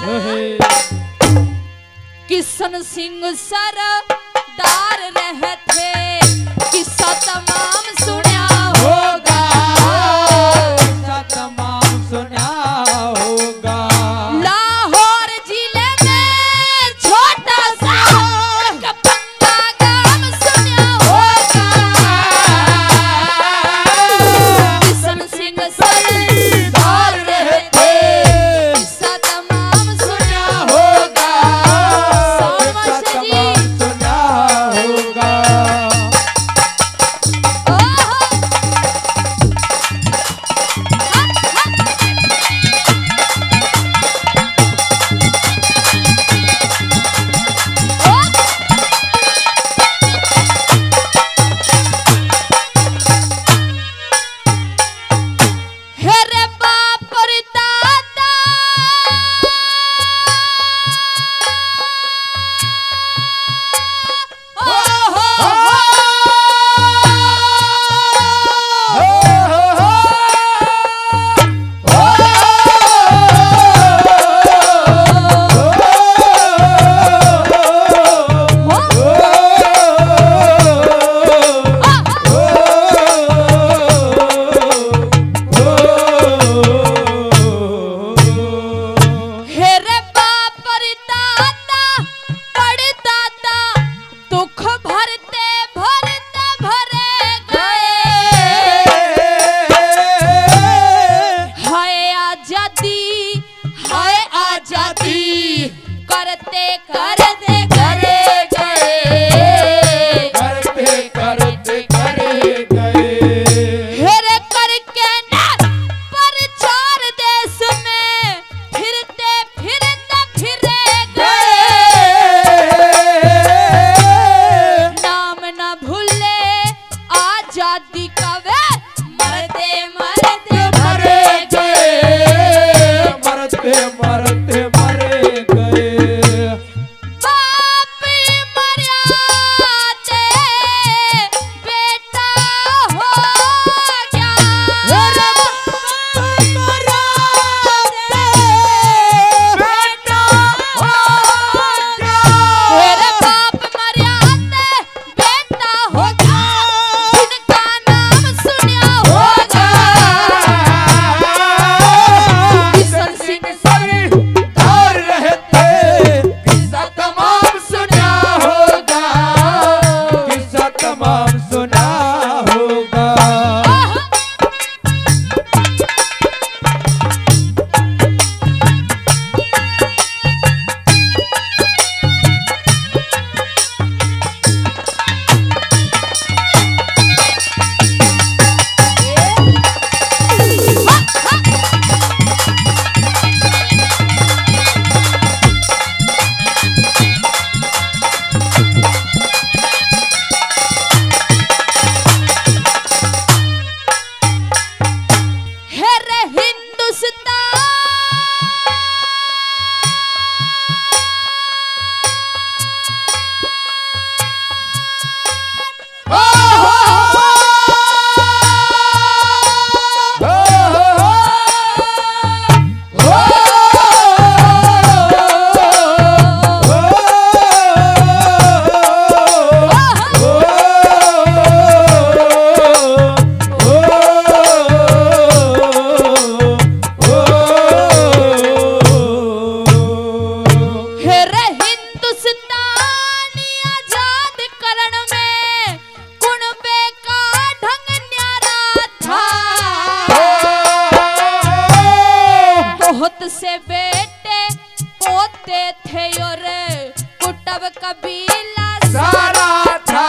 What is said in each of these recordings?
किशन सिंह सरदार रहते किस्सा तमाम सुना होगा, किस्सा तमाम सुना होगा। लाहौर जिले में छोटा सा कपंगा गांव सुना होगा, किशन सिंह सरदार रहते किस्सा तमाम सुना होगा। सुना होगा। से बेटे पोते थे और कुटुब कबीला सारा था,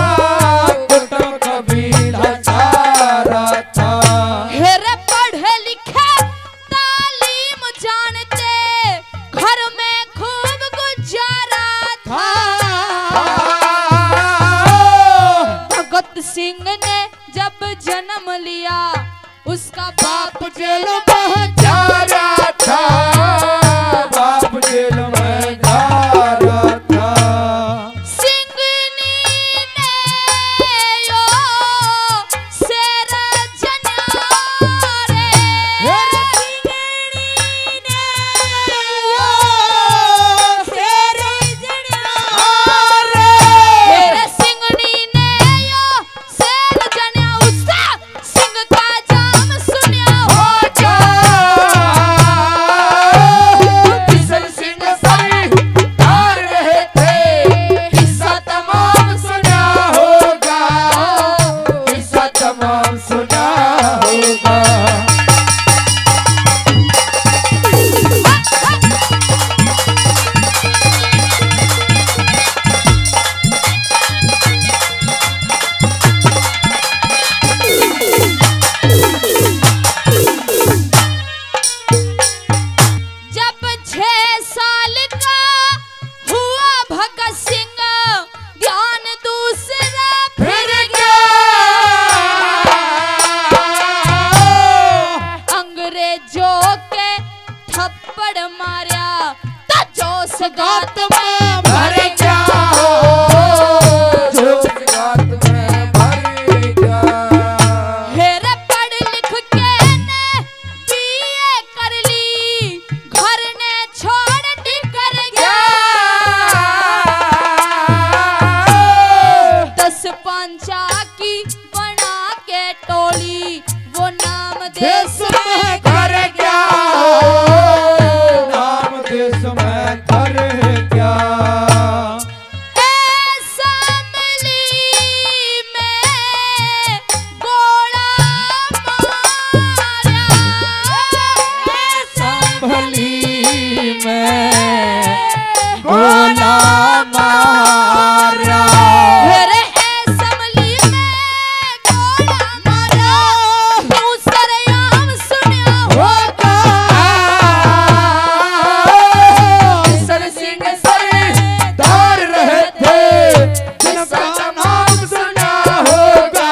कुटुब कबीला सारा था। हेरे पढ़े लिखे तालीम जानते घर में खूब गुजारा था। भगत सिंह ने जब जन्म लिया उसका बाप जेल में जा रहा था, बाप जेल में जा रहा था। थप्पड़ मारा तो जोश गात में भर गया जोश गात में भर गया। हेरे पढ़ लिख के ने बीए कर ली घर ने छोड़ निकल गया। 10 पंचा की बना के टोली वो नाम देश में घर गया नाम देश में घर गया। गोला मारा मेरे असम्बली में गोला मारा तू सरेआम सुना होगा। किशन सिंह सरदार रहे थे जिनका नाम सुना होगा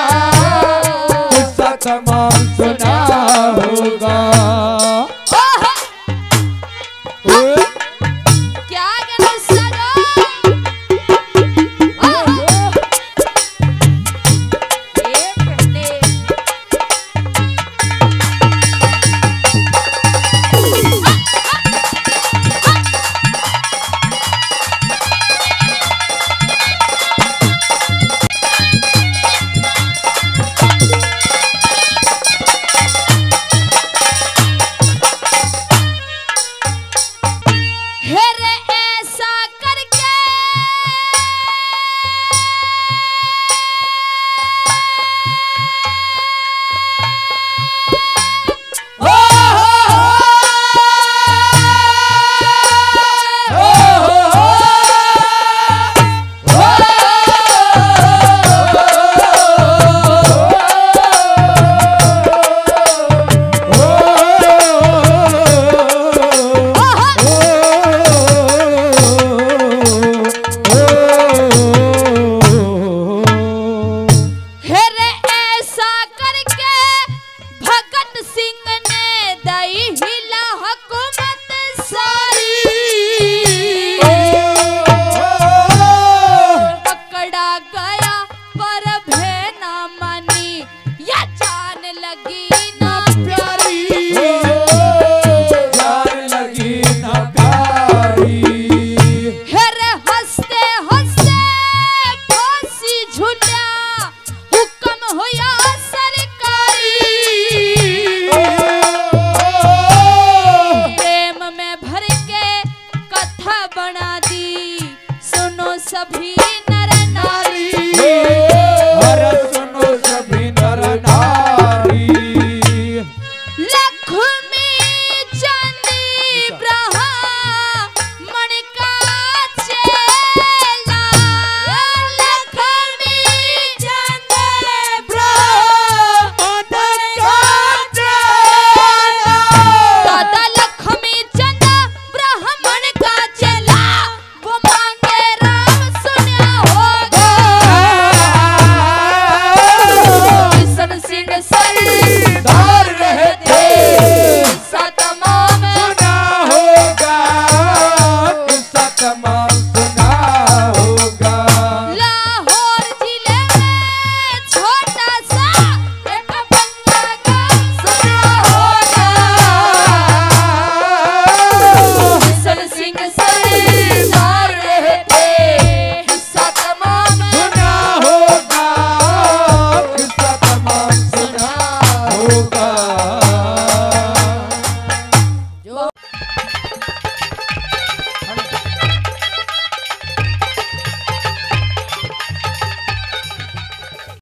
किस्सा तमाम सुना होगा। बना दी सुनो सभी